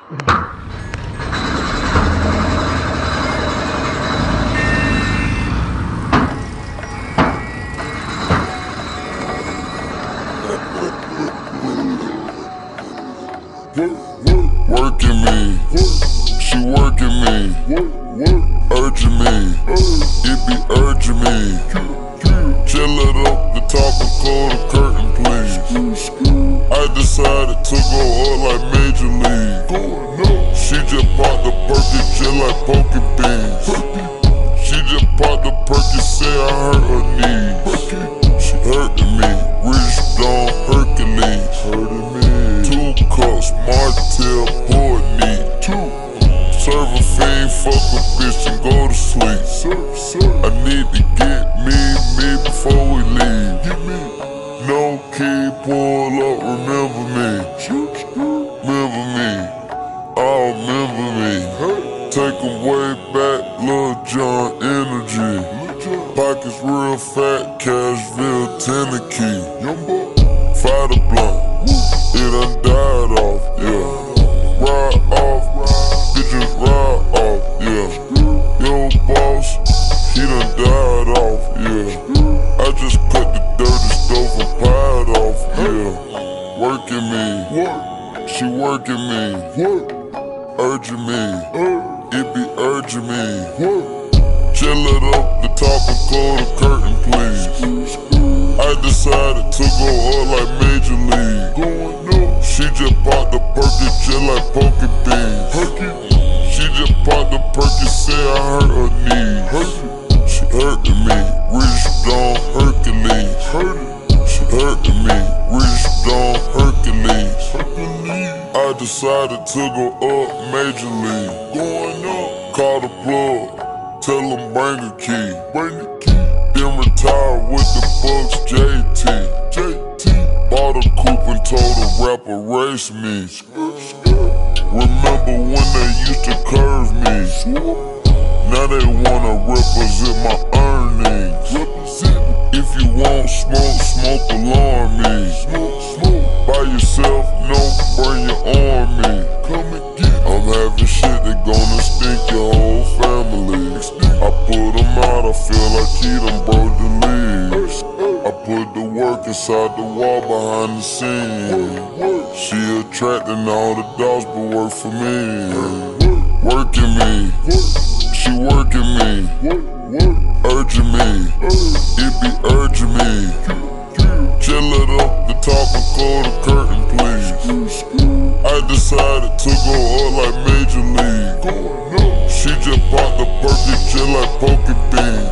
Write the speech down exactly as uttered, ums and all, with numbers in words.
Working me, she working me, urging me, it be urging me. Chill it up the top and close the curtain, please. I decided to go up like Major League. She just popped the perky, just like poking beans. She just popped the perky, say I hurt her knees. She hurting me, Rich Dawn Hercules. Two cups, Martell, pour it neat. Serve a fiend, fuck a bitch and go to sleep. I need to get me, me before we leave. No key, pull up, remember me. Remember me, oh remember me. Take 'em way back, Lil Jon energy. Pockets real fat, Cashville, Tennessee. Fire the blunt, it done died off, yeah. Ride off, bitches ride off, yeah. Yo boss, he done died off, yeah. I just cut the dirty stove and pied off, yeah. Working me, she working me, urging me, it be urging me. Chill it up the top and close the curtain, please. I decided to go up like Major League. She just popped the perky, just like poking beans. She just popped the perky, say I hurt her knees. She hurting me, Rich Dawn Hercules. She hurting me, Rich Dawn Hercules. I decided to go up Major League. Going up, call the plug, tell them bring a key. Bring the key. Then retire with the Bucks, J T. J T. Bought a coupe and told the rapper race me. Remember when they used to curve me? Now they wanna represent my earnings. If you want smoke, smoke alarm me. By yourself, no, bring your army. I'm having shit that gonna stink your whole family. I put them out, I feel like he done broke the leaves. I put the work inside the wall behind the scenes. She attracting all the dogs but work for me. Working me, she working me, urging me, it be urging me. Chill it up the top and close the curtain, please. I decided to go up like Major League. She just popped the perky, just like poking beans.